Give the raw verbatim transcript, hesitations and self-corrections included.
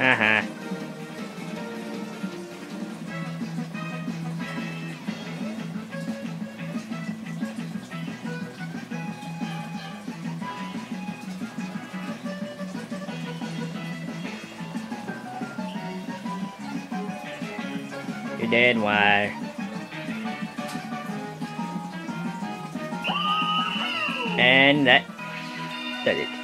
Haha. You're dead, why? And that... that it.